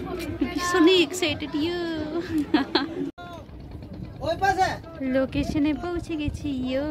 ভীষণই excited you. লোকেশনে পৌঁছে গেছি ইউ।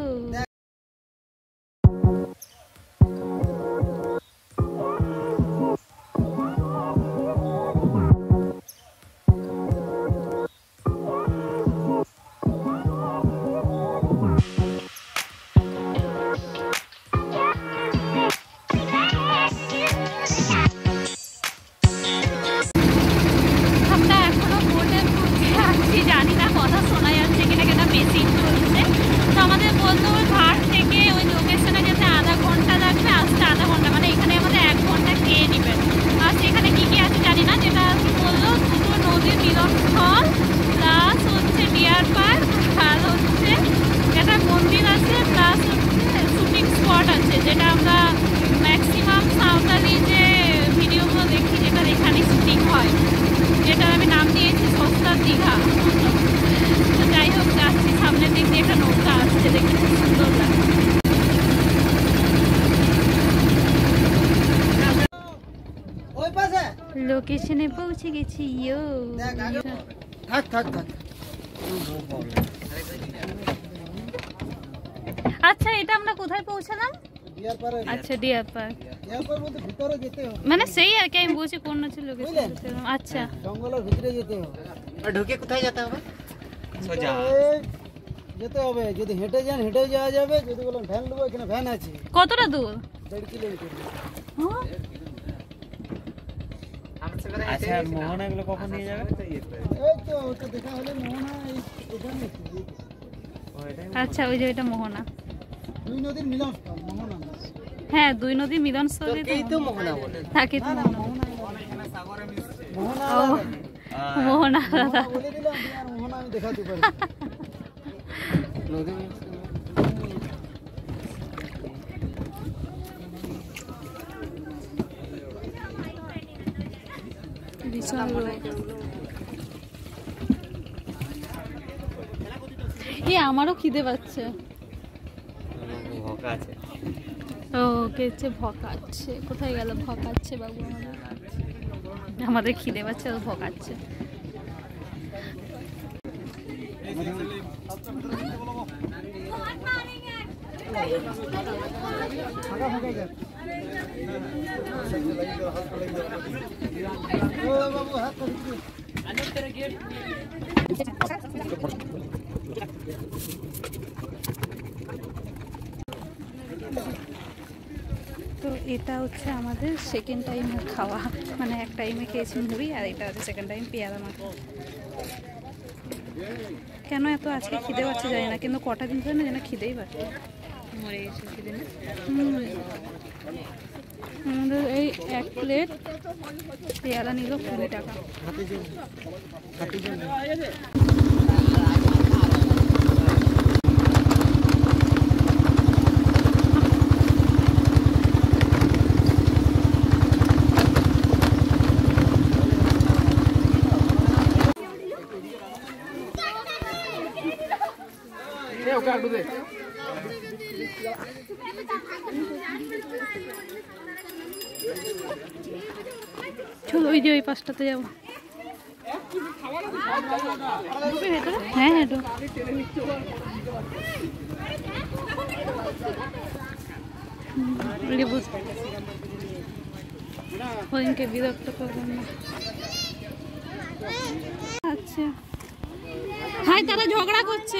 জানি না কথা শোনা যাচ্ছে কিনা, কেন মেশিন চলছে। তো আমাদের বললো ঘাট থেকে ওই লোকেশনে যেতে আধা ঘন্টা লাগবে, আসতে আধা ঘন্টা, মানে এখানে আমাদের 1 ঘন্টা খেয়ে নেবেন। আর সেখানে কী কী আছে জানি না, যেটা বললো দুটো নদীর মিলনস্থল প্লাস হচ্ছে ডিয়ার পার্ক, আর হচ্ছে একটা মন্দির আছে, প্লাস হচ্ছে শুটিং স্পট আছে, যেটা আমরা ম্যাক্সিমাম সাঁওতালি যে ভিডিওগুলো দেখি যেটা এখানেই শুটিং হয়, যেটার আমি নাম দিয়েছি সস্তার দীঘা। তো যাই হোক যাচ্ছি, সামনের দিক দিয়ে একটা নৌকা আসছে, দেখতে খুব সুন্দর লাগে। লোকেশনে পৌঁছে গেছি ইয়ো। আচ্ছা এটা আমরা কোথায় পৌঁছালাম? আচ্ছা ডিয়ার পার্ক। মানে সেই আর কি, আমি বলছি কোন আছে লোকেশন। আচ্ছা জঙ্গলের ভিতরে যেতে হবে। আর ঢুকে কোথায় যেতে হবে? সোজা যেতে হবে। যদি হেঁটে যান হেঁটেও যাওয়া যাবে, যদি বলেন ভ্যান নেবো, এখানে ভ্যান আছে। কতটা দূর? 1.5 কিলোমিটার। আচ্ছা মোহনা গুলো কখন নিয়ে যাবে? এই তো ওটা দেখা হলে মোহনা এখানে। আচ্ছা ওই যে এটা মোহনা, দুই নদীর মিলনস্থল মোহনা। হ্যাঁ দুই নদীর মিলনস্থল তো মোহনা বলে থাকে তো মোহনা। মোহনা দাদা বলে দিলাম, আর মোহনা আমি দেখাতে পারি। নদী আমারও খিদে পাচ্ছে। ওকে ভকাচ্ছে, কোথায় গেল? ভকাচ্ছে বাবু আমাদের খিদে পাচ্ছে, ও ভকাচ্ছে। তো এটা হচ্ছে আমাদের সেকেন্ড টাইমের খাওয়া, মানে এক টাইমে খেয়েছি মুড়ি, আর এটা হচ্ছে সেকেন্ড টাইম পেয়ারা মাখা। কেন এত আজকে খিদে পাচ্ছে জানি না, কিন্তু কটা দিন ধরে না যেন খিদেই পাচ্ছে, মরে গেছে খিদে না। আমাদের এই 1 প্লেট পেয়ারা নিল 20 টাকা। চলো ওই যে ওই পাশটাতে যাবো। হ্যাঁ হ্যাঁ ওদিনকে বিরক্ত করবেন না। আচ্ছা হাই, তারা ঝগড়া করছে।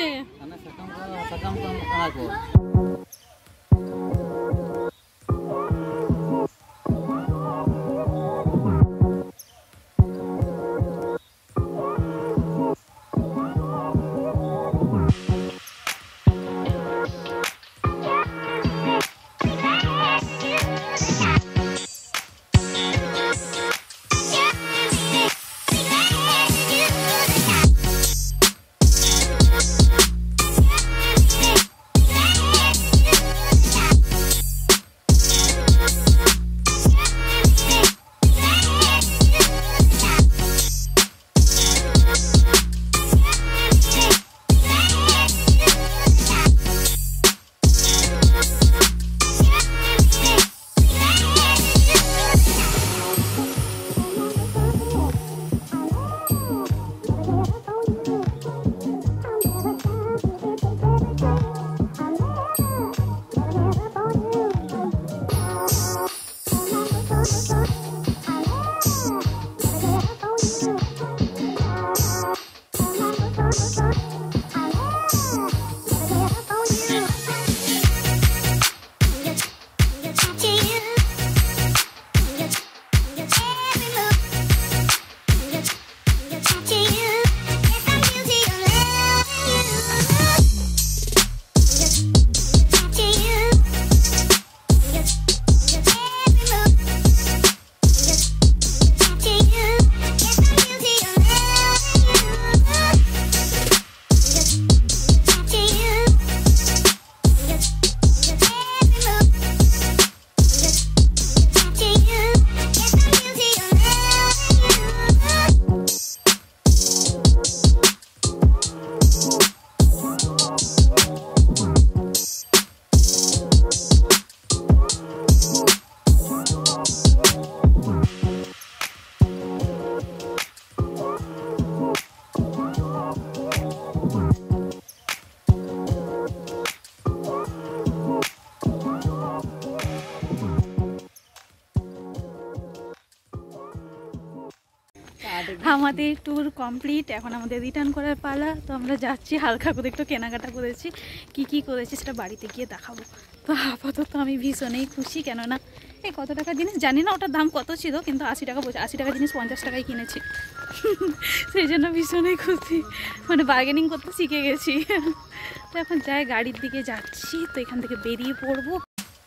আমাদের ট্যুর কমপ্লিট, এখন আমাদের রিটার্ন করার পালা। তো আমরা যাচ্ছি, হালকা করে একটু কেনাকাটা করেছি, কি করেছি সেটা বাড়িতে গিয়ে দেখাবো। তো আপাতত আমি ভীষণই খুশি, কেননা এই কত টাকার জিনিস জানি না, ওটার দাম কত ছিল, কিন্তু 80 টাকা, 80 টাকার জিনিস 50 টাকায় কিনেছি। সেই জন্য ভীষণই খুশি, মানে বার্গেনিং করতে শিখে গেছি। তো এখন যাই, গাড়ির দিকে যাচ্ছি, তো এখান থেকে বেরিয়ে পড়বো।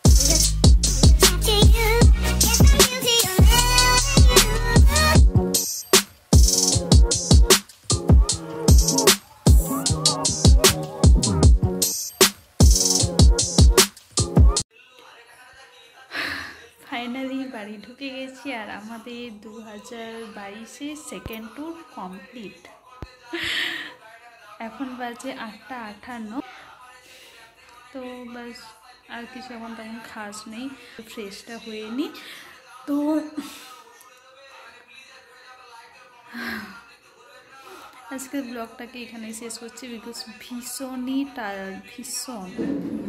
ফাইনালি বাড়ি ঢুকে গেছি, আর আমাদের 2022-এর সেকেন্ড ট্যুর কমপ্লিট। এখন বাজে 8:58। তো বাস আর কিছু এখন তেমন খাস নেই, ফ্রেশটা হয়ে নি। তো আজকের ব্লগটাকে এখানেই শেষ করছি, বিকজ ভীষণই টায়ার্ড, ভীষণ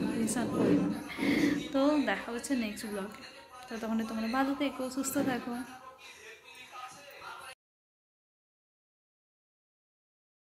পরিমাণে। তো দেখা হচ্ছে নেক্সট ব্লগে। তো তখন তোমরা ভালো থেকো, সুস্থ থাকো।